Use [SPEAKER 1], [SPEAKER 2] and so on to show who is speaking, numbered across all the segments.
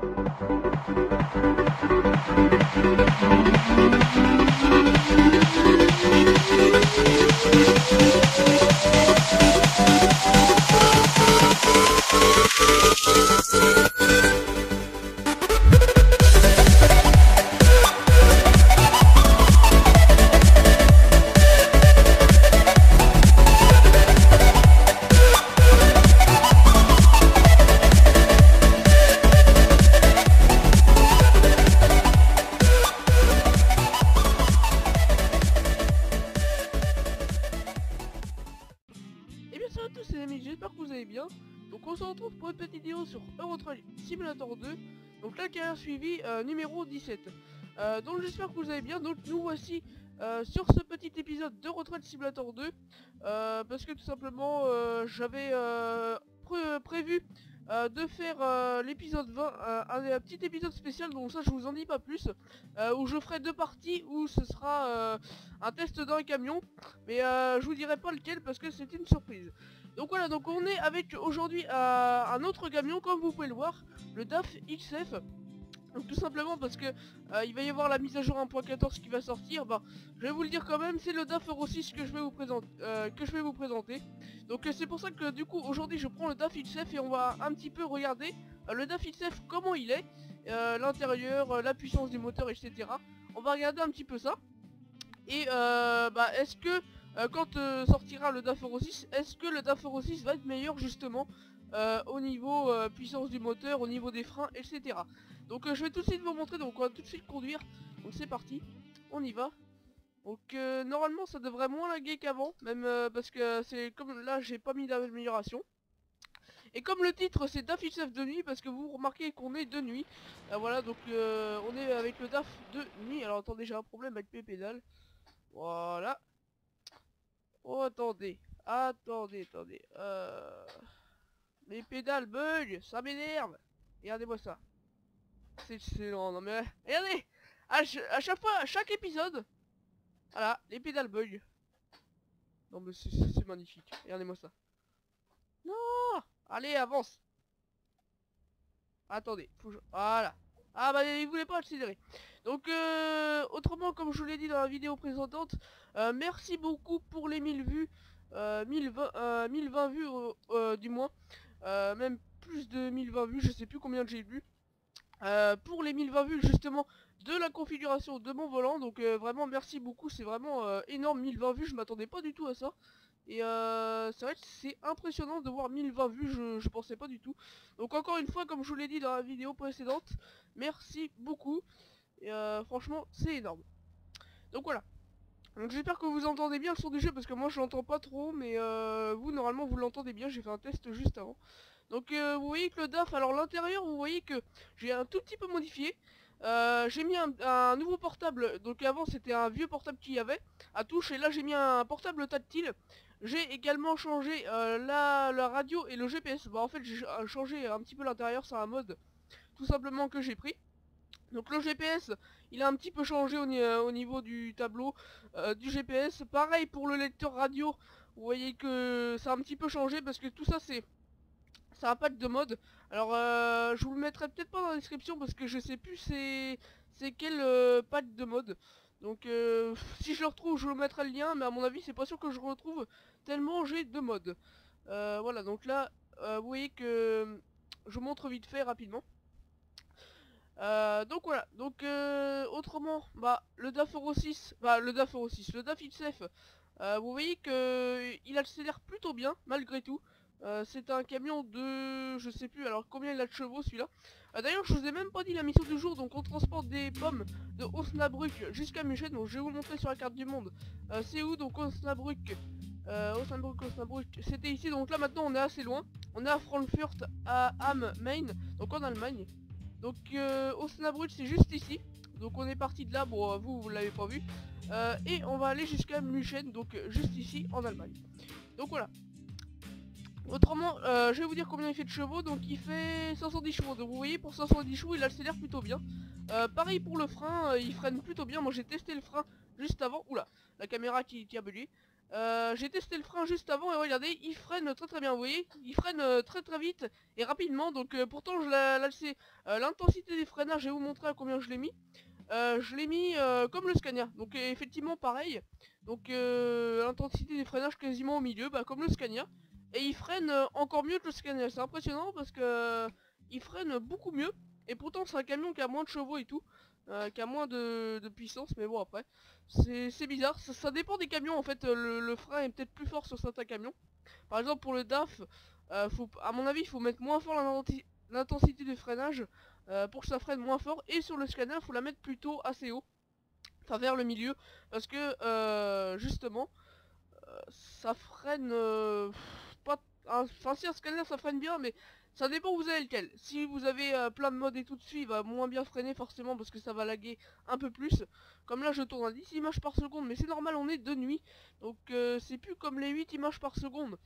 [SPEAKER 1] Salut à tous les amis, j'espère que vous allez bien. Donc on se retrouve pour une petite vidéo sur Euro Truck Simulator 2. Donc la carrière suivie numéro 17. Donc j'espère que vous allez bien. Donc nous voici sur ce petit épisode de Euro Truck Simulator 2. Parce que tout simplement j'avais prévu de faire l'épisode 20, un petit épisode spécial, donc ça je vous en dis pas plus, où je ferai deux parties, où ce sera un test d'un camion, mais je vous dirai pas lequel parce que c'est une surprise. Donc voilà, donc on est avec aujourd'hui un autre camion, comme vous pouvez le voir, le DAF XF. Donc tout simplement parce que il va y avoir la mise à jour 1.14 qui va sortir. Bah, je vais vous le dire quand même, c'est le DAF Euro 6 que je vais vous présenter. Donc c'est pour ça que du coup aujourd'hui je prends le DAF XF et on va un petit peu regarder le DAF XF, comment il est, l'intérieur, la puissance du moteur, etc. On va regarder un petit peu ça. Et bah, est-ce que quand sortira le DAF Euro 6, est-ce que le DAF Euro 6 va être meilleur justement au niveau puissance du moteur, au niveau des freins, etc. Donc je vais tout de suite vous montrer, donc on va tout de suite conduire. Donc c'est parti, on y va. Donc normalement ça devrait moins laguer qu'avant, même parce que c'est comme là j'ai pas mis d'amélioration. Et comme le titre c'est DAF XF de nuit, parce que vous remarquez qu'on est de nuit. Voilà, donc on est avec le DAF de nuit. Alors attendez, j'ai un problème avec mes pédales. Voilà. Oh attendez, attendez. Mes pédales bug, ça m'énerve. Regardez-moi ça. C'est excellent, non mais regardez, à chaque fois, à chaque épisode, voilà, les pédales bug. Non mais c'est magnifique, regardez-moi ça. Non, allez avance. Attendez, faut que je... Voilà. Ah bah il voulait pas accélérer. Donc autrement, comme je vous l'ai dit dans la vidéo précédente, merci beaucoup pour les 1000 vues, 1020 vues du moins, même plus de 1020 vues, je sais plus combien j'ai vu. Pour les 1020 vues justement de la configuration de mon volant, donc vraiment merci beaucoup, c'est vraiment énorme. 1020 vues, je m'attendais pas du tout à ça, et c'est vrai que c'est impressionnant de voir 1020 vues, je pensais pas du tout. Donc encore une fois, comme je vous l'ai dit dans la vidéo précédente, merci beaucoup, et franchement c'est énorme. Donc voilà, donc j'espère que vous entendez bien le son du jeu, parce que moi je l'entends pas trop, mais vous normalement vous l'entendez bien, j'ai fait un test juste avant. Donc vous voyez que le DAF, alors l'intérieur, vous voyez que j'ai un tout petit peu modifié. J'ai mis un nouveau portable, donc avant c'était un vieux portable qu'il y avait à touche, et là j'ai mis un portable tactile. J'ai également changé la radio et le GPS. Bah en fait j'ai changé un petit peu l'intérieur, c'est un mode tout simplement que j'ai pris. Donc le GPS, il a un petit peu changé au niveau du tableau du GPS. Pareil pour le lecteur radio, vous voyez que ça a un petit peu changé parce que tout ça c'est un pack de mode. Alors je vous le mettrai peut-être pas dans la description parce que je sais plus c'est quel pack de mode. Donc si je le retrouve, je vous mettrai le lien, mais à mon avis c'est pas sûr que je retrouve tellement j'ai de modes. Voilà, donc là vous voyez que je vous montre vite fait rapidement. Donc voilà, donc autrement, bah le DAF Euro 6, le DAF XF, vous voyez que il accélère plutôt bien malgré tout. C'est un camion de... je sais plus alors combien il a de chevaux celui-là. D'ailleurs je vous ai même pas dit la mission du jour, donc on transporte des pommes de Osnabrück jusqu'à München, donc je vais vous montrer sur la carte du monde. C'est où donc Osnabrück, Osnabrück, c'était ici, donc là maintenant on est assez loin. On est à Frankfurt, à Am, Main, donc en Allemagne. Donc Osnabrück c'est juste ici. Donc on est parti de là, bon vous l'avez pas vu. Et on va aller jusqu'à München, donc juste ici en Allemagne. Donc voilà. Autrement, je vais vous dire combien il fait de chevaux. Donc il fait 510 chevaux. Donc vous voyez, pour 510 chevaux il accélère plutôt bien. Pareil pour le frein, il freine plutôt bien. Moi j'ai testé le frein juste avant. Oula, la caméra qui a bugué. J'ai testé le frein juste avant et regardez, il freine très très bien, vous voyez, il freine très très vite et rapidement, donc pourtant je l'ai laissé l'intensité des freinages, je vais vous montrer à combien je l'ai mis. Je l'ai mis comme le Scania, donc effectivement pareil, donc l'intensité des freinages quasiment au milieu, bah, comme le Scania, et il freine encore mieux que le Scania, c'est impressionnant parce que il freine beaucoup mieux, et pourtant c'est un camion qui a moins de chevaux et tout, qui a moins de puissance, mais bon après, c'est bizarre, ça dépend des camions en fait, le frein est peut-être plus fort sur certains camions, par exemple pour le DAF, à mon avis il faut mettre moins fort l'intensité de freinage, pour que ça freine moins fort, et sur le scanner il faut la mettre plutôt assez haut, enfin vers le milieu, parce que justement ça freine pas, enfin si un scanner ça freine bien, mais ça dépend où vous avez lequel. Si vous avez plein de modes et tout dessus, il va moins bien freiner forcément parce que ça va laguer un peu plus. Comme là je tourne à 10 images par seconde, mais c'est normal, on est de nuit, donc c'est plus comme les 8 images par seconde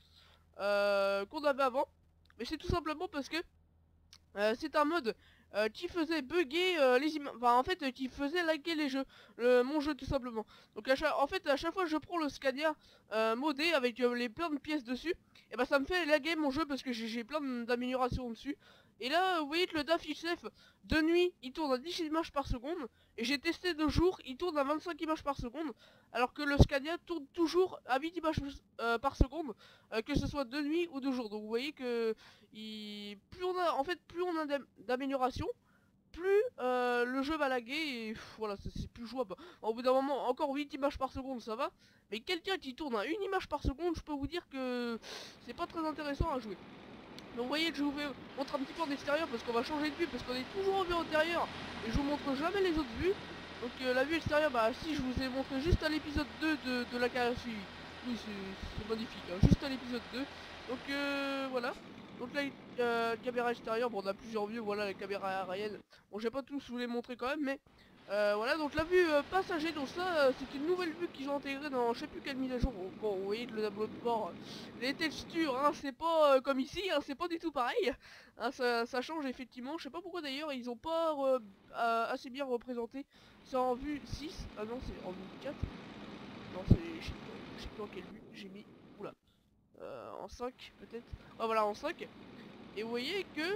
[SPEAKER 1] qu'on avait avant, mais c'est tout simplement parce que c'est un mode qui faisait bugger les images, enfin en fait qui faisait laguer les jeux, mon jeu tout simplement. Donc en fait à chaque fois que je prends le Scania modé avec les plein de pièces dessus, et bah ça me fait laguer mon jeu parce que j'ai plein d'améliorations dessus. Et là vous voyez que le DAF XF de nuit il tourne à 10 images par seconde, et j'ai testé de jour il tourne à 25 images par seconde, alors que le Scania tourne toujours à 8 images par seconde, que ce soit de nuit ou de jour. Donc vous voyez que plus on a, en fait, plus on a d'amélioration, plus le jeu va laguer et voilà, c'est plus jouable. Au bout d'un moment, encore 8 images par seconde, ça va. Mais quelqu'un qui tourne à 1 image par seconde, je peux vous dire que c'est pas très intéressant à jouer. Donc vous voyez que je vous montre un petit peu en extérieur parce qu'on va changer de vue, parce qu'on est toujours en vue antérieure et je vous montre jamais les autres vues. Donc la vue extérieure, bah si, je vous ai montré juste à l'épisode 2 de la carrière suivie. Oui, c'est magnifique, hein, juste à l'épisode 2. Donc voilà. Donc là, caméra extérieure, bon on a plusieurs vues, voilà la caméra aérienne. Bon, j'ai pas tous vous les montrer quand même, mais voilà, donc la vue passager, donc ça c'est une nouvelle vue qu'ils ont intégrée dans je sais plus quelle mise à jour. Bon, vous voyez le tableau de bord, les textures, hein, c'est pas comme ici, hein, c'est pas du tout pareil, hein, ça change effectivement. Je sais pas pourquoi d'ailleurs ils ont pas assez bien représenté. C'est en vue 6, ah non c'est en vue 4. Non c'est, je sais plus en quelle vue j'ai mis, oula, en 5 peut-être, ah voilà en 5. Et vous voyez que,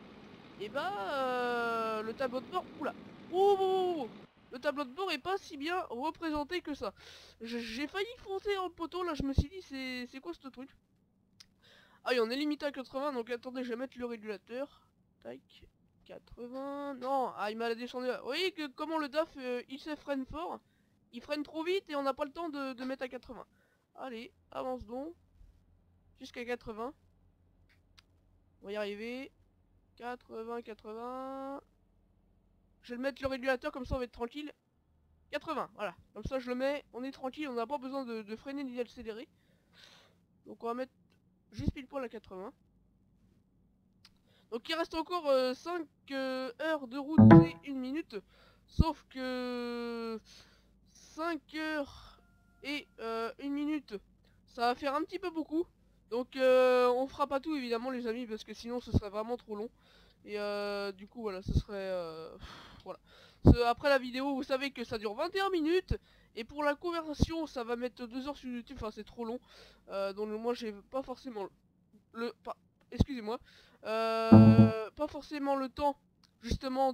[SPEAKER 1] et bah le tableau de bord, oula, ouh, le tableau de bord est pas si bien représenté que ça. J'ai failli foncer dans le poteau là, je me suis dit c'est quoi ce truc. Ah oui, on est limité à 80, donc attendez, je vais mettre le régulateur. Tac, 80, non, ah il m'a descendu là. Vous voyez que comment le DAF il se freine fort, il freine trop vite et on n'a pas le temps de mettre à 80. Allez, avance donc, jusqu'à 80. On va y arriver. 80, 80. Je vais le mettre le régulateur, comme ça on va être tranquille. 80, voilà. Comme ça je le mets, on est tranquille, on n'a pas besoin de freiner ni d'accélérer. Donc on va mettre juste pile poil à 80. Donc il reste encore 5 heures de route et 1 minute. Sauf que 5 heures et 1 minute, ça va faire un petit peu beaucoup. Donc on fera pas tout évidemment les amis, parce que sinon ce serait vraiment trop long. Et du coup voilà, ce serait voilà. Après la vidéo, vous savez que ça dure 21 minutes. Et pour la conversion, ça va mettre 2 heures sur YouTube, enfin c'est trop long. Donc moi j'ai pas forcément excusez-moi. Pas forcément le temps justement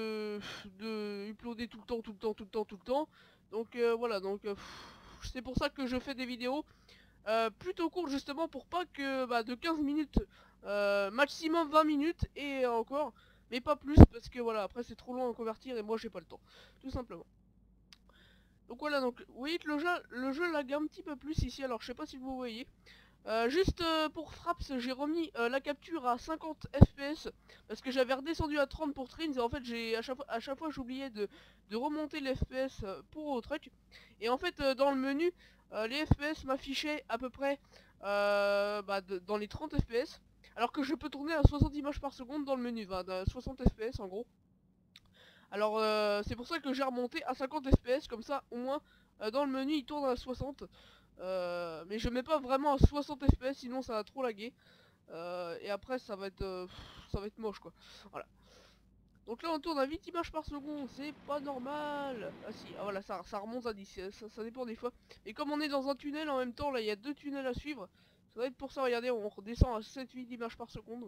[SPEAKER 1] de uploader tout le temps, tout le temps, tout le temps, tout le temps. Donc voilà, donc c'est pour ça que je fais des vidéos plutôt courtes justement, pour pas que de 15 minutes, maximum 20 minutes et encore, mais pas plus, parce que voilà, après c'est trop long à convertir et moi j'ai pas le temps, tout simplement. Donc voilà, donc vous voyez que le jeu lag un petit peu plus ici, alors je sais pas si vous voyez. Juste pour Fraps, j'ai remis la capture à 50 fps parce que j'avais redescendu à 30 pour Trins, et en fait j'ai à chaque fois j'oubliais de remonter les fps pour truc. Et en fait dans le menu, les fps m'affichaient à peu près dans les 30 fps, alors que je peux tourner à 60 images par seconde dans le menu, 60 fps en gros. Alors c'est pour ça que j'ai remonté à 50 fps, comme ça au moins dans le menu il tourne à 60. Mais je mets pas vraiment à 60 fps, sinon ça va trop laguer. Et après ça va être moche quoi. Voilà. Donc là on tourne à 8 images par seconde, c'est pas normal. Ah si, ah voilà, ça remonte à 10, ça dépend des fois. Et comme on est dans un tunnel en même temps, là il y a 2 tunnels à suivre. Ça va être pour ça, regardez, on redescend à 7-8 images par seconde.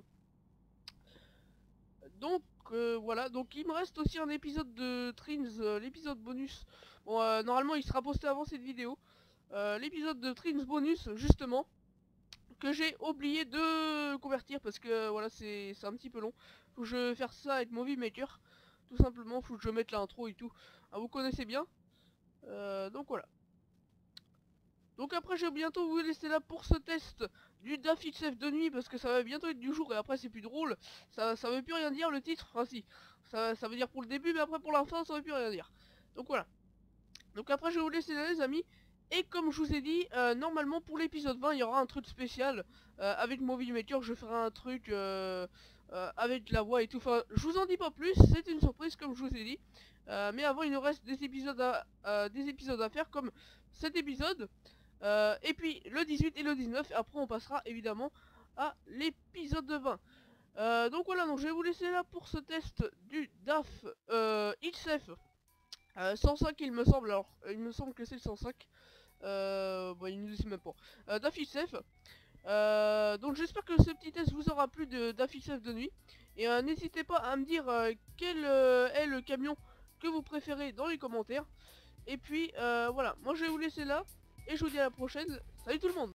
[SPEAKER 1] Donc voilà, donc il me reste aussi un épisode de Trins, l'épisode bonus. Bon, normalement il sera posté avant cette vidéo. L'épisode de Trins bonus, justement, que j'ai oublié de convertir parce que voilà, c'est un petit peu long. Faut que je fasse ça avec Movie Maker, tout simplement. Faut que je mette l'intro et tout. Ah, vous connaissez bien. Donc voilà. Donc après, je vais bientôt vous laisser là pour ce test du DAF XF de nuit parce que ça va bientôt être du jour et après c'est plus drôle. Ça veut plus rien dire le titre. Enfin si, ça veut dire pour le début, mais après pour la fin ça veut plus rien dire. Donc voilà. Donc après je vais vous laisser là les amis. Et comme je vous ai dit, normalement pour l'épisode 20 il y aura un truc spécial avec Movie Maker. Je ferai un truc avec la voix et tout. Enfin je vous en dis pas plus, c'est une surprise comme je vous ai dit. Mais avant il nous reste des épisodes à faire comme cet épisode. Et puis le 18 et le 19, et après on passera évidemment à l'épisode 20. Donc voilà, donc je vais vous laisser là pour ce test du DAF XF 105 il me semble, alors il me semble que c'est le 105. Bon, il ne nous dit même pas. DAF XF. Donc j'espère que ce petit test vous aura plu de DAF XF de nuit. Et n'hésitez pas à me dire quel est le camion que vous préférez dans les commentaires. Et puis voilà, moi je vais vous laisser là. Et je vous dis à la prochaine. Salut tout le monde!